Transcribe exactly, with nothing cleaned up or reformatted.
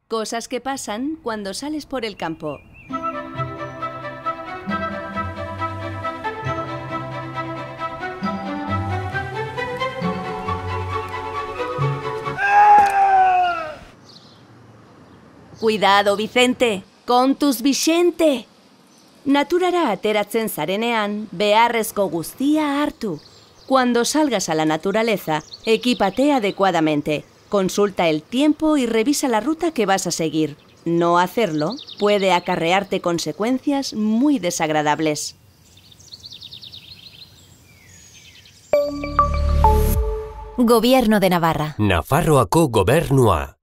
Cosas que pasan cuando sales por el campo. Cuidado, Vicente! Kontuz, Vicente! Naturara ateratzen zarenean, beharrezko guztia hartu. Cuando salgas a la naturaleza, equípate adecuadamente. Consulta el tiempo y revisa la ruta que vas a seguir. No hacerlo puede acarrearte consecuencias muy desagradables. Gobierno de Navarra. Nafarroako gobernua.